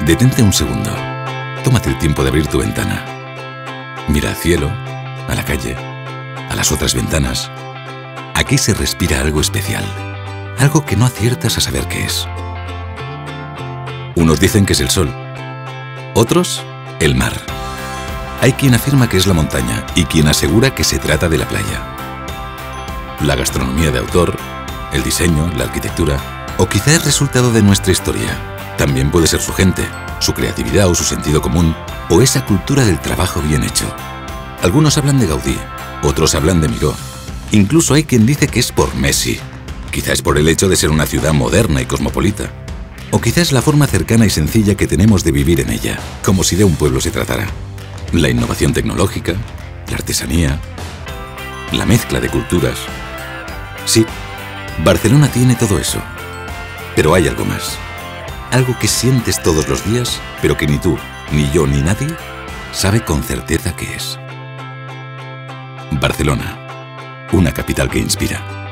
Detente un segundo. Tómate el tiempo de abrir tu ventana. Mira al cielo, a la calle, a las otras ventanas. Aquí se respira algo especial. Algo que no aciertas a saber qué es. Unos dicen que es el sol. Otros, el mar. Hay quien afirma que es la montaña y quien asegura que se trata de la playa. La gastronomía de autor, el diseño, la arquitectura, o quizá es resultado de nuestra historia. También puede ser su gente, su creatividad o su sentido común, o esa cultura del trabajo bien hecho. Algunos hablan de Gaudí, otros hablan de Miró. Incluso hay quien dice que es por Messi. Quizá es por el hecho de ser una ciudad moderna y cosmopolita. O quizá es la forma cercana y sencilla que tenemos de vivir en ella, como si de un pueblo se tratara. La innovación tecnológica, la artesanía, la mezcla de culturas. Sí, Barcelona tiene todo eso. Pero hay algo más. Algo que sientes todos los días, pero que ni tú, ni yo, ni nadie sabe con certeza qué es. Barcelona, una capital que inspira.